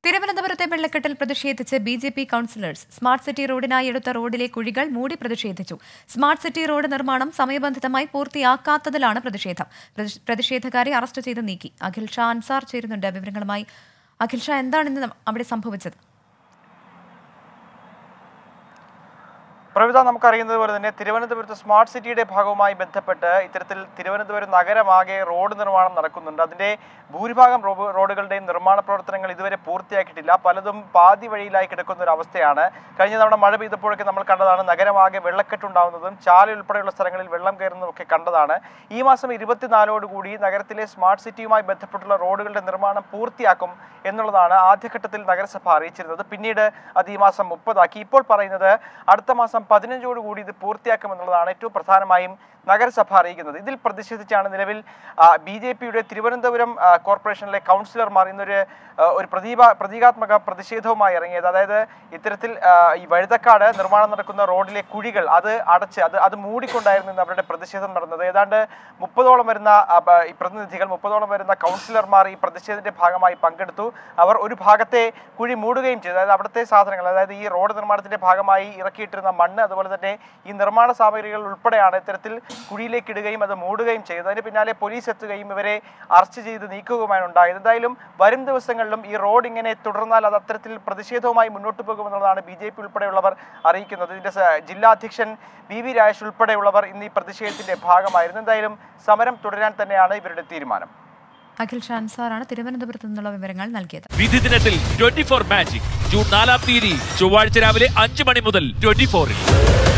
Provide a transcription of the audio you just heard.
തിരുവനന്തപുരത്തെ വെള്ളക്കെട്ടിൽ പ്രതിഷേധിച്ച് ബി.ജെ.പി. കൌൺസിലേഴ്സ് സ്മാർട്ട് സിറ്റി റോഡിനായി എടുത്ത റോഡിലെ കുഴികൾ മൂടി പ്രതിഷേധിച്ചു. സ്മാർട്ട് സിറ്റി റോഡ് നിർമ്മാണം സമയബന്ധിതമായി പൂർത്തിയാക്കാത്തതിലാണ് പ്രതിഷേധം. പ്രതിഷേധക്കാരെ അറസ്റ്റ് ചെയ്ത് നീക്കി. അഖിൽ ഷാ അൻസാർ ചേരുന്നുണ്ട് വിവരങ്ങളുമായി. അഖിൽ ഷാ, എന്താണ് ഇന്ന് അവിടെ സംഭവിച്ചത്? പ്രവിത, നമുക്കറിയുന്നത് പോലെ തന്നെ തിരുവനന്തപുരത്ത് സ്മാർട്ട് സിറ്റിയുടെ ഭാഗവുമായി ബന്ധപ്പെട്ട് ഇത്തരത്തിൽ തിരുവനന്തപുരം നഗരമാകെ റോഡ് നിർമ്മാണം നടക്കുന്നുണ്ട്. അതിൻ്റെ ഭൂരിഭാഗം റോഡുകളുടെയും നിർമ്മാണ പ്രവർത്തനങ്ങൾ ഇതുവരെ പൂർത്തിയാക്കിയിട്ടില്ല. പലതും പാതി വഴിയിലായി കിടക്കുന്ന ഒരു അവസ്ഥയാണ്. കഴിഞ്ഞ തവണ മഴ പെയ്തപ്പോഴൊക്കെ നമ്മൾ കണ്ടതാണ് നഗരമാകെ വെള്ളക്കെട്ടുണ്ടാകുന്നതും ചാല ഉൾപ്പെടെയുള്ള സ്ഥലങ്ങളിൽ വെള്ളം കയറുന്നതുമൊക്കെ കണ്ടതാണ്. ഈ മാസം 24 നഗരത്തിലെ സ്മാർട്ട് സിറ്റിയുമായി ബന്ധപ്പെട്ടുള്ള റോഡുകളുടെ നിർമ്മാണം പൂർത്തിയാക്കും എന്നുള്ളതാണ് ആദ്യഘട്ടത്തിൽ നഗരസഭ അറിയിച്ചിരുന്നത്. പിന്നീട് അത് ഈ മാസം 30 ഇപ്പോൾ പറയുന്നത് അടുത്ത മാസം 15 ഇത് പൂർത്തിയാക്കുമെന്നുള്ളതാണ് ഏറ്റവും പ്രധാനമായും നഗരസഭ അറിയിക്കുന്നത്. ഇതിൽ പ്രതിഷേധിച്ചാണ് നിലവിൽ ബി.ജെ.പിയുടെ തിരുവനന്തപുരം കോർപ്പറേഷനിലെ കൗൺസിലർമാർ ഇന്നൊരു പ്രതീകാത്മക പ്രതിഷേധവുമായി ഇറങ്ങിയത്. അതായത് ഇത്തരത്തിൽ ഈ വഴുതക്കാട് നിർമ്മാണം നടക്കുന്ന റോഡിലെ കുഴികൾ അത് മൂടിക്കൊണ്ടായിരുന്നു ഇന്ന് അവരുടെ പ്രതിഷേധം നടന്നത്. ഏതാണ്ട് 30ഓളം വരുന്ന പ്രതിനിധികൾ 30ഓളം വരുന്ന കൗൺസിലർമാർ ഈ പ്രതിഷേധത്തിന്റെ ഭാഗമായി പങ്കെടുത്തു. അവർ ഒരു ഭാഗത്തെ കുഴി മൂടുകയും ചെയ്തു. അതായത് അവിടുത്തെ സാധനങ്ങൾ, അതായത് ഈ റോഡ് നിർമ്മാണത്തിന്റെ ഭാഗമായി ഇറക്കിയിട്ടിരുന്ന മണ്ണ്, അതുപോലെ തന്നെ ഈ നിർമ്മാണ സാമഗ്രികൾ ഉൾപ്പെടെയാണ് ഇത്തരത്തിൽ കുഴിയിലേക്ക് ഇടുകയും അത് മൂടുകയും ചെയ്തത്. അതിന് പിന്നാലെ പോലീസ് എത്തുകയും ഇവരെ അറസ്റ്റ് ചെയ്ത് നീക്കുകയുമാണ് ഉണ്ടായത്. എന്തായാലും വരും ദിവസങ്ങളിലും ഈ റോഡ് ഇങ്ങനെ തുടർന്നാൽ അത് അത്തരത്തിൽ പ്രതിഷേധവുമായി മുന്നോട്ട് പോകുമെന്നുള്ളതാണ് ബി.ജെ.പി. ഉൾപ്പെടെയുള്ളവർ അറിയിക്കുന്നത്. ഇതിന്റെ ജില്ലാ അധ്യക്ഷൻ വി രാജേഷ് ഉൾപ്പെടെയുള്ളവർ ഇന്ന് ഈ പ്രതിഷേധത്തിന്റെ ഭാഗമായിരുന്നു. എന്തായാലും സമരം തുടരാൻ തന്നെയാണ് ഇവരുടെ തീരുമാനം. അഖിൽ ഷാ അൻസാറാണ് തിരുവനന്തപുരത്ത് നിന്നുള്ള വിവരങ്ങൾ നൽകിയത്. വിധി ദിനത്തിൽ 24 മാജിക് ജൂൺ 4 ചൊവ്വാഴ്ച രാവിലെ 5 മണി മുതൽ 24-ൽ.